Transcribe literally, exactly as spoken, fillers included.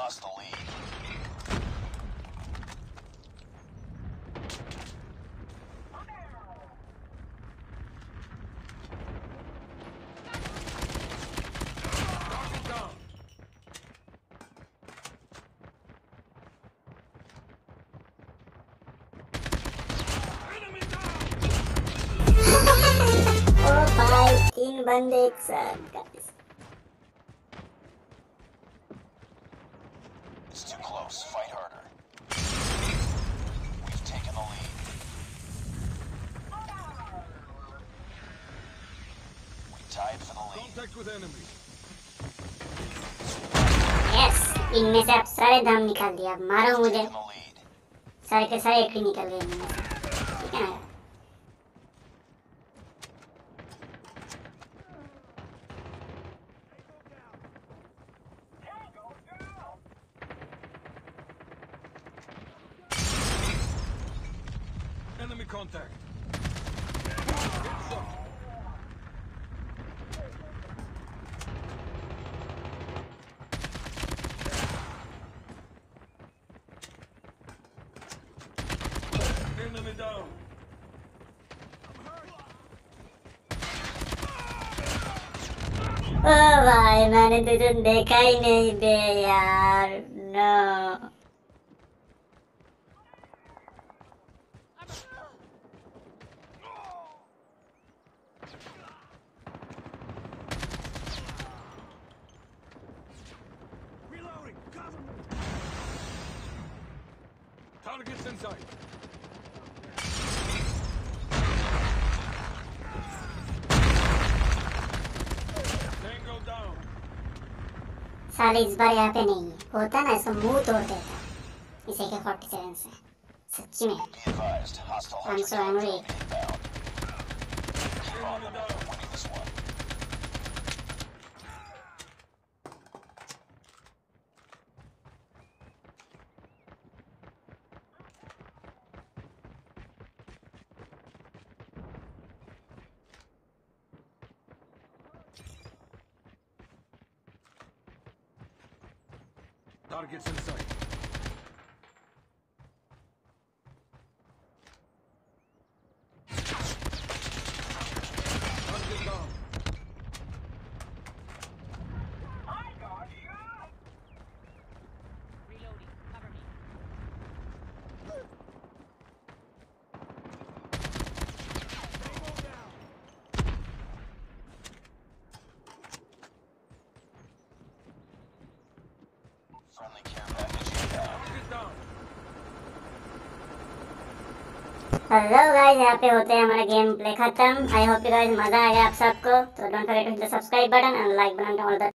lost the lead. ओ भाई तीन बंदे एक साथ guys. It's too close. Fight harder. We've taken the lead. We tied for the lead. Contact with enemy. Yes, इनमें से आप सारे दाम निकाल दिया. अब मारो मुझे. Taken the lead. सारे के सारे एक ही निकल गए इनमें से. ठीक है ना? Enemy contact. Enemy down. ओ भाई मैंने तुझे देखा ही नहीं बे यार. No. Reloading. Cover me. Targets inside. Tango down. साले इस बार यहाँ पे नहीं है. होता ना इसको मुंह तोड़ देता. इसे के फोर्टी सेवन से. सच्ची में. Be advised. Hostile I'm hunter so angry. inbound. Keep on them. We're winning this one. Targets inside. Target down. Reloading. Cover me. Friendly care package inbound. Target down. Hello guys, यहाँ पे होते हैं हमारा game play खत्म. I hope you guys मजा आया आप सबको. तो don't forget to hit the subscribe button and like button all the